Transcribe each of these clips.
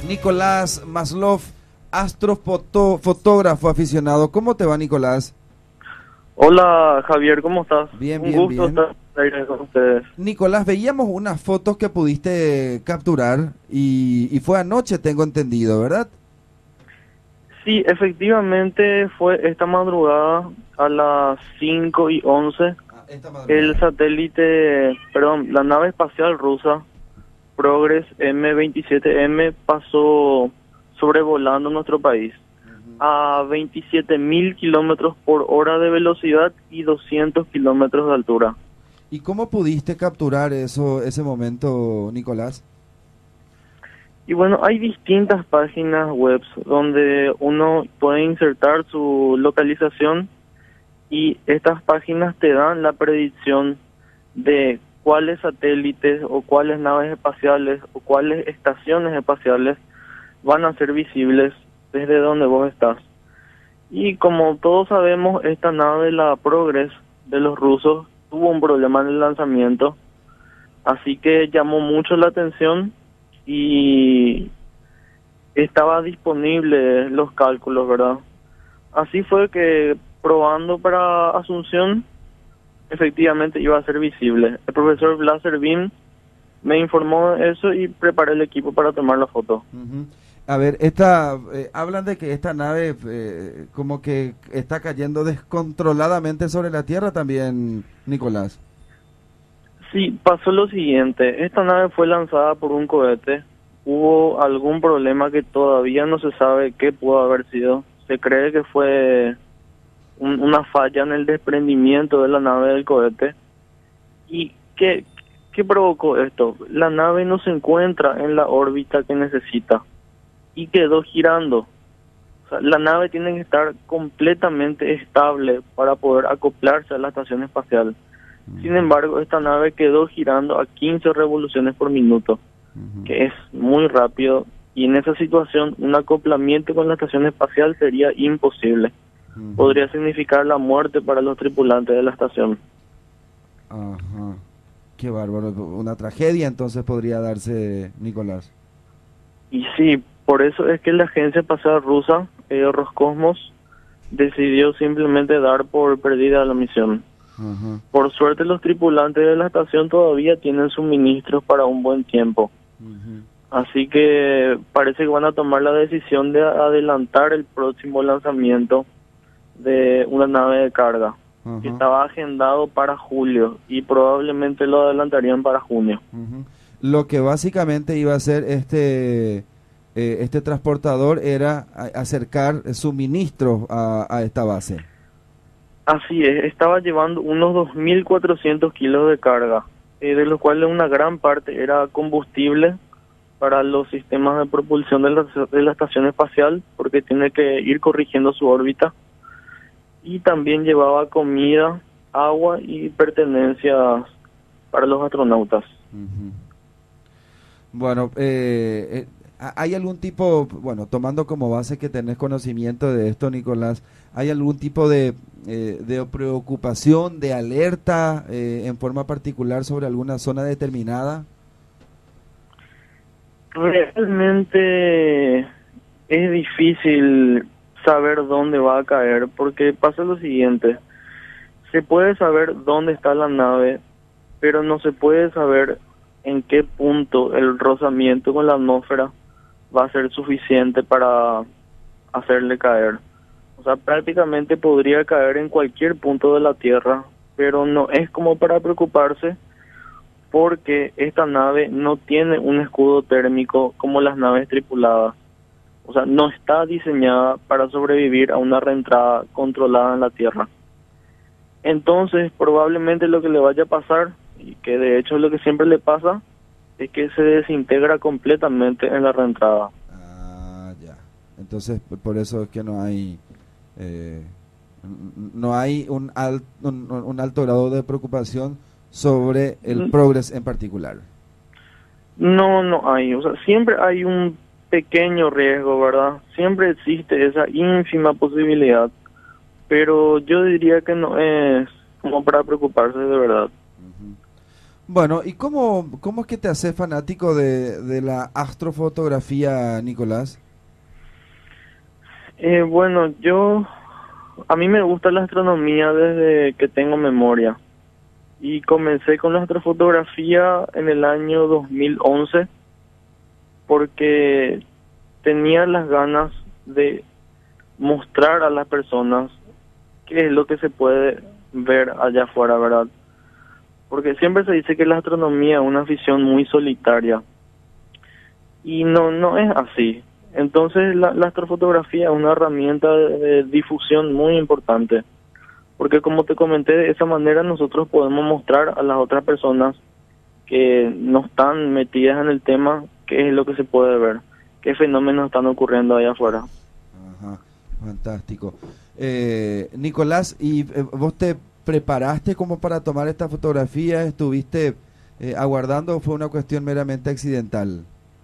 Nicolás Maslov, astrofotógrafo aficionado. ¿Cómo te va, Nicolás? Hola Javier, ¿cómo estás? Bien, Un bien, gusto bien. estar al aire con ustedes. Nicolás, veíamos unas fotos que pudiste capturar y fue anoche, tengo entendido, ¿verdad? Sí, efectivamente fue esta madrugada a las 5:11. Esta El madrugada. satélite, perdón, la nave espacial rusa Progress M27M pasó sobrevolando nuestro país a 27.000 kilómetros por hora de velocidad y 200 kilómetros de altura. ¿Y cómo pudiste capturar eso, ese momento, Nicolás? Y bueno, hay distintas páginas web donde uno puede insertar su localización y estas páginas te dan la predicción de cuáles satélites o cuáles naves espaciales o cuáles estaciones espaciales van a ser visibles desde donde vos estás. Y como todos sabemos, esta nave, la Progress de los rusos, tuvo un problema en el lanzamiento, así que llamó mucho la atención y estaba disponible los cálculos, ¿verdad? Así fue que probando para Asunción, efectivamente iba a ser visible. El profesor Blaser Beam me informó de eso y preparé el equipo para tomar la foto. Ujú. A ver, hablan de que esta nave como que está cayendo descontroladamente sobre la Tierra también, Nicolás. Sí, pasó lo siguiente. Esta nave fue lanzada por un cohete. Hubo algún problema que todavía no se sabe qué pudo haber sido. Se cree que fue una falla en el desprendimiento de la nave del cohete. ¿Y qué provocó esto? La nave no se encuentra en la órbita que necesita y quedó girando. O sea, la nave tiene que estar completamente estable para poder acoplarse a la estación espacial. Sin embargo, esta nave quedó girando a 15 revoluciones por minuto, Ujú. que es muy rápido, y en esa situación un acoplamiento con la estación espacial sería imposible. Ujú. Podría significar la muerte para los tripulantes de la estación. Ajá. Qué bárbaro. Una tragedia entonces podría darse, Nicolás. Y sí, por eso es que la agencia espacial rusa, Roscosmos, decidió simplemente dar por perdida la misión. Ajá. Por suerte, los tripulantes de la estación todavía tienen suministros para un buen tiempo. Ujú. Así que parece que van a tomar la decisión de adelantar el próximo lanzamiento de una nave de carga, que Ajá. estaba agendado para julio y probablemente lo adelantarían para junio. Ujú. Lo que básicamente iba a hacer este transportador era acercar suministros a esta base. Así es, estaba llevando unos 2.400 kilos de carga, de los cuales una gran parte era combustible para los sistemas de propulsión de la estación espacial, porque tiene que ir corrigiendo su órbita, y también llevaba comida, agua y pertenencias para los astronautas. Ujú. Bueno, ¿hay algún tipo, bueno, tomando como base que tenés conocimiento de esto, Nicolás, ¿hay algún tipo de preocupación, de alerta en forma particular sobre alguna zona determinada? Realmente es difícil saber dónde va a caer, porque pasa lo siguiente: se puede saber dónde está la nave, pero no se puede saber en qué punto el rozamiento con la atmósfera va a ser suficiente para hacerle caer. O sea, prácticamente podría caer en cualquier punto de la Tierra, pero no es como para preocuparse, porque esta nave no tiene un escudo térmico como las naves tripuladas. O sea, no está diseñada para sobrevivir a una reentrada controlada en la Tierra. Entonces, probablemente lo que le vaya a pasar, y que de hecho es lo que siempre le pasa, es que se desintegra completamente en la reentrada. Ah, ya. Entonces, por eso es que eh, no hay un alto grado de preocupación sobre el N- Progress en particular. No, no hay. O sea, siempre hay un pequeño riesgo, ¿verdad? Siempre existe esa ínfima posibilidad, pero yo diría que no es como para preocuparse de verdad. Ujú. Bueno, ¿y cómo es que te haces fanático de la astrofotografía, Nicolás? Bueno, a mí me gusta la astronomía desde que tengo memoria y comencé con la astrofotografía en el año 2011 porque tenía las ganas de mostrar a las personas qué es lo que se puede ver allá afuera, ¿verdad? Porque siempre se dice que la astronomía es una afición muy solitaria y no es así. Entonces la astrofotografía es una herramienta de difusión muy importante, porque como te comenté, de esa manera nosotros podemos mostrar a las otras personas que no están metidas en el tema qué es lo que se puede ver, qué fenómenos están ocurriendo allá afuera. Ajá, fantástico. Nicolás, ¿y vos te preparaste como para tomar esta fotografía? ¿Estuviste aguardando o fue una cuestión meramente accidental?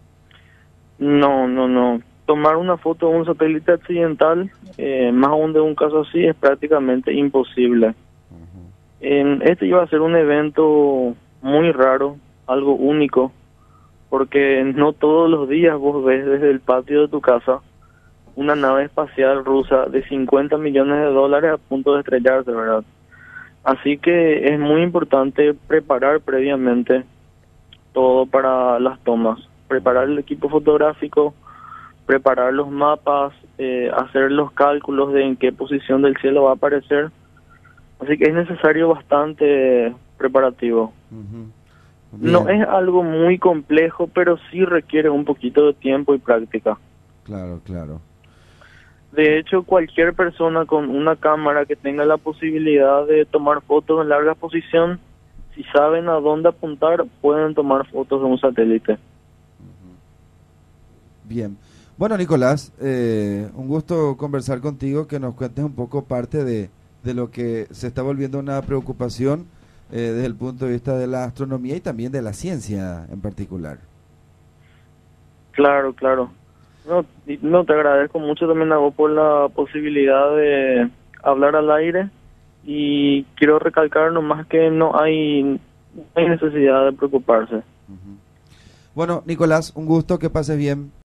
No. Tomar una foto de un satélite accidental, más aún de un caso así, es prácticamente imposible. Ujú. Este iba a ser un evento muy raro, algo único, porque no todos los días vos ves desde el patio de tu casa una nave espacial rusa de 50 millones de dólares a punto de estrellarse, ¿verdad? Así que es muy importante preparar previamente todo para las tomas, preparar el equipo fotográfico, preparar los mapas, hacer los cálculos de en qué posición del cielo va a aparecer. Así que es necesario bastante preparativo. Ujú. No Bien, es algo muy complejo, pero sí requiere un poquito de tiempo y práctica. claro, claro. De hecho, cualquier persona con una cámara que tenga la posibilidad de tomar fotos en larga posición, si saben a dónde apuntar, pueden tomar fotos de un satélite. Bien. Bueno, Nicolás, un gusto conversar contigo, que nos cuentes un poco parte de lo que se está volviendo una preocupación desde el punto de vista de la astronomía y también de la ciencia en particular. Claro, claro. No, te agradezco mucho también a vos por la posibilidad de hablar al aire y quiero recalcar nomás que no hay necesidad de preocuparse. Ujú. Bueno, Nicolás, un gusto, que pases bien.